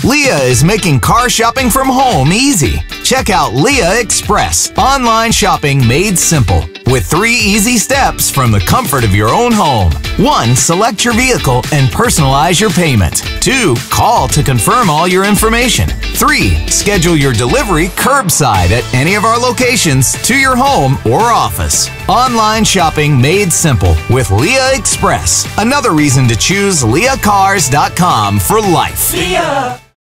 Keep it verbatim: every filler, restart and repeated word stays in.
Leah is making car shopping from home easy. Check out Leah Express, online shopping made simple, with three easy steps from the comfort of your own home. One, select your vehicle and personalize your payment. Two, call to confirm all your information. Three, schedule your delivery curbside at any of our locations to your home or office. Online shopping made simple with Leah Express. Another reason to choose Leah Cars dot com for life. Leah.